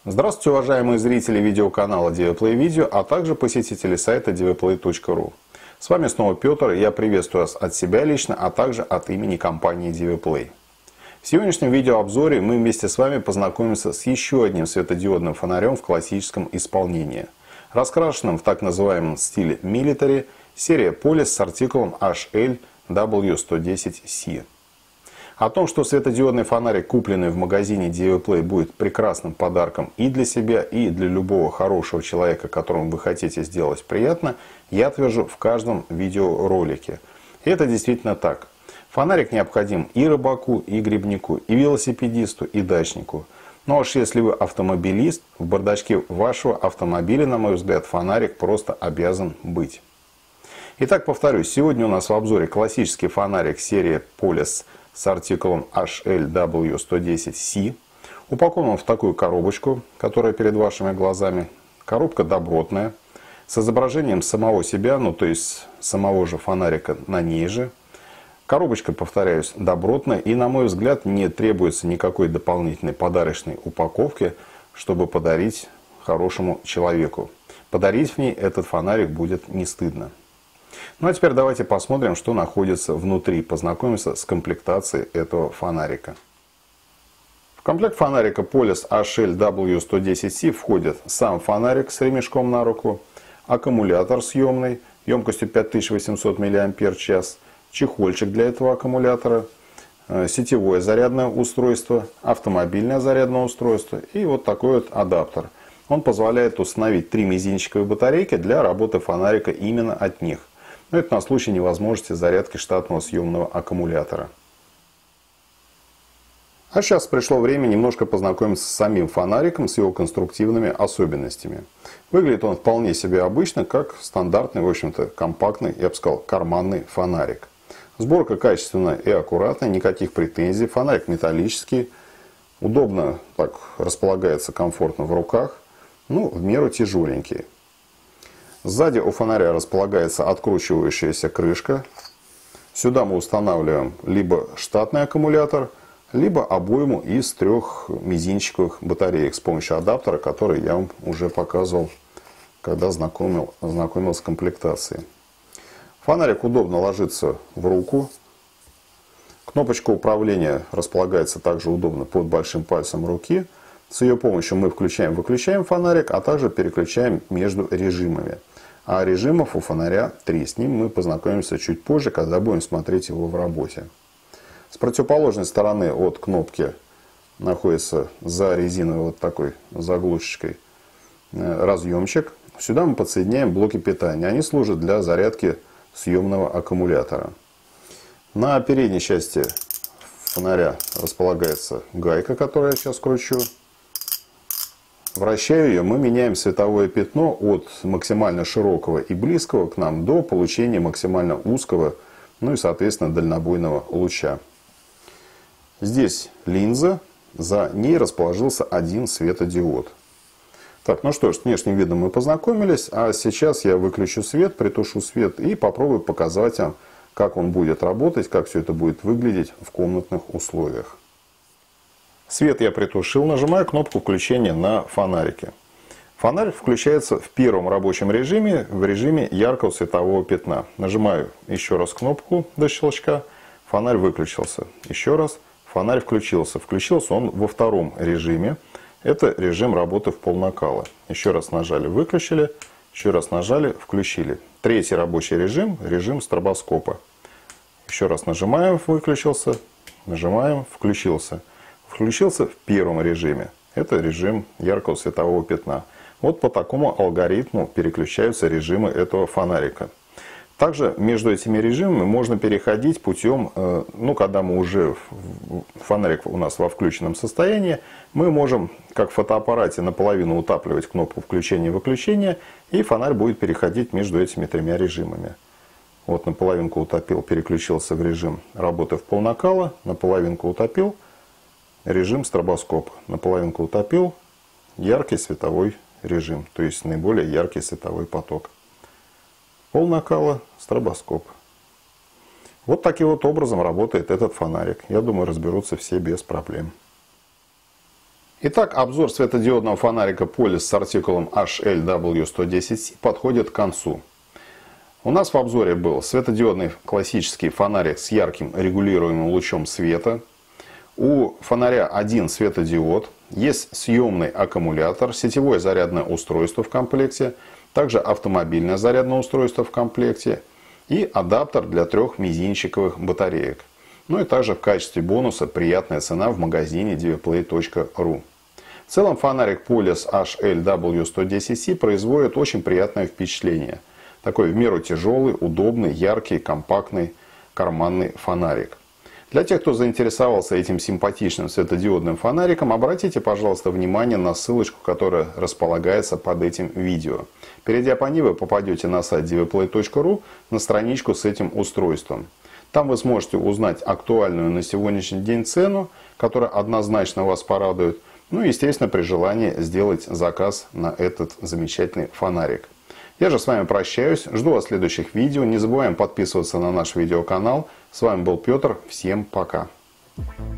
Здравствуйте, уважаемые зрители видеоканала DiviPlay Video, а также посетители сайта diviplay.ru. С вами снова Петр, и я приветствую вас от себя лично, а также от имени компании DiviPlay. В сегодняшнем видеообзоре мы вместе с вами познакомимся с еще одним светодиодным фонарем в классическом исполнении. Раскрашенным в так называемом стиле Military, серия Polis с артикулом HLW110C. О том, что светодиодный фонарик, купленный в магазине DiviPlay, будет прекрасным подарком и для себя, и для любого хорошего человека, которому вы хотите сделать приятно, я твержу в каждом видеоролике. И это действительно так. Фонарик необходим и рыбаку, и грибнику, и велосипедисту, и дачнику. Но уж если вы автомобилист, в бардачке вашего автомобиля, на мой взгляд, фонарик просто обязан быть. Итак, повторюсь, сегодня у нас в обзоре классический фонарик серии Polis с артикулом HLW110C. Упакован он в такую коробочку, которая перед вашими глазами. Коробка добротная, с изображением самого себя, то есть самого же фонарика на ней же. Коробочка, повторяюсь, добротная, и, на мой взгляд, не требуется никакой дополнительной подарочной упаковки, чтобы подарить хорошему человеку. Подарить в ней этот фонарик будет не стыдно. Ну а теперь давайте посмотрим, что находится внутри. Познакомимся с комплектацией этого фонарика. В комплект фонарика Polis HLW110C входит сам фонарик с ремешком на руку, аккумулятор съемный емкостью 5800 мАч, чехольчик для этого аккумулятора, сетевое зарядное устройство, автомобильное зарядное устройство и вот такой вот адаптер. Он позволяет установить 3 мизинчиковые батарейки для работы фонарика именно от них. Но это на случай невозможности зарядки штатного съемного аккумулятора. А сейчас пришло время немножко познакомиться с самим фонариком, с его конструктивными особенностями. Выглядит он вполне себе обычно, как стандартный, в общем-то, компактный, я бы сказал, карманный фонарик. Сборка качественная и аккуратная, никаких претензий. Фонарик металлический, удобно так располагается, комфортно в руках, в меру тяжеленький. Сзади у фонаря располагается откручивающаяся крышка. Сюда мы устанавливаем либо штатный аккумулятор, либо обойму из 3 мизинчиковых батареек с помощью адаптера, который я вам уже показывал, когда знакомил с комплектацией. Фонарик удобно ложится в руку. Кнопочка управления располагается также удобно под большим пальцем руки. С ее помощью мы включаем-выключаем фонарик, а также переключаем между режимами. А режимов у фонаря 3. С ним мы познакомимся чуть позже, когда будем смотреть его в работе. С противоположной стороны от кнопки находится за резиновой вот такой заглушечкой разъемчик. Сюда мы подсоединяем блоки питания. Они служат для зарядки съемного аккумулятора. На передней части фонаря располагается гайка, которую я сейчас кручу. Вращая ее, мы меняем световое пятно от максимально широкого и близкого к нам до получения максимально узкого, и, соответственно, дальнобойного луча. Здесь линза, за ней расположился один светодиод. Так, ну что ж, с внешним видом мы познакомились, а сейчас я выключу свет, притушу свет и попробую показать вам, как он будет работать, как все это будет выглядеть в комнатных условиях. Свет я притушил, нажимаю кнопку включения на фонарике. Фонарь включается в первом рабочем режиме, в режиме яркого светового пятна. Нажимаю еще раз кнопку до щелчка, фонарь выключился. Еще раз, фонарь включился. Включился он во втором режиме. Это режим работы в полнакала. Еще раз нажали, выключили. Еще раз нажали, включили. Третий рабочий режим, режим стробоскопа. Еще раз нажимаем, выключился. Нажимаем, включился. Включился в первом режиме. Это режим яркого светового пятна. Вот по такому алгоритму переключаются режимы этого фонарика. Также между этими режимами можно переходить путем, когда мы уже фонарик у нас во включенном состоянии, мы можем, как в фотоаппарате, наполовину утапливать кнопку включения-выключения, и фонарь будет переходить между этими 3 режимами. Вот наполовинку утопил, переключился в режим работы в полнакала, наполовинку утопил, режим стробоскоп, наполовинку утопил, яркий световой режим, то есть наиболее яркий световой поток. Полнакала, стробоскоп. Вот таким вот образом работает этот фонарик. Я думаю, разберутся все без проблем. Итак, обзор светодиодного фонарика Police с артикулом HLW110C подходит к концу. У нас в обзоре был светодиодный классический фонарик с ярким регулируемым лучом света. У фонаря один светодиод, есть съемный аккумулятор, сетевое зарядное устройство в комплекте, также автомобильное зарядное устройство в комплекте и адаптер для 3 мизинчиковых батареек. Ну и также в качестве бонуса приятная цена в магазине dvplay.ru. В целом фонарик Police HLW110C производит очень приятное впечатление. Такой в меру тяжелый, удобный, яркий, компактный карманный фонарик. Для тех, кто заинтересовался этим симпатичным светодиодным фонариком, обратите, пожалуйста, внимание на ссылочку, которая располагается под этим видео. Перейдя по ней, вы попадете на сайт dvplay.ru, на страничку с этим устройством. Там вы сможете узнать актуальную на сегодняшний день цену, которая однозначно вас порадует. Ну и, естественно, при желании сделать заказ на этот замечательный фонарик. Я же с вами прощаюсь, жду вас в следующих видео. Не забываем подписываться на наш видеоканал. С вами был Петр. Всем пока.